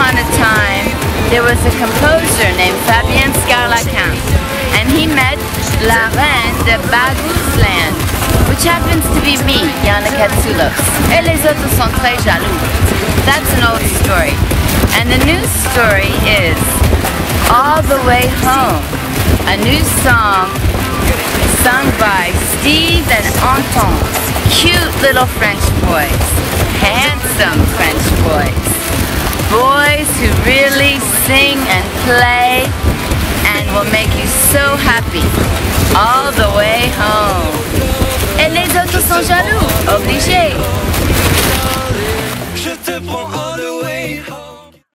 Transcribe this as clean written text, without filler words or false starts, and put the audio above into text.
upon a time, there was a composer named Fabien Scarlacan, and he met la reine de Bagousland, which happens to be me, Yana Katsoulos. Et les autres sont très jaloux. That's an old story. And the new story is All the Way Home, a new song sung by Steve and Anton, cute little French boys, handsome French boys, boys who really sing and play and will make you so happy all the way home. Et les autres sont jaloux, obligés. Je te prends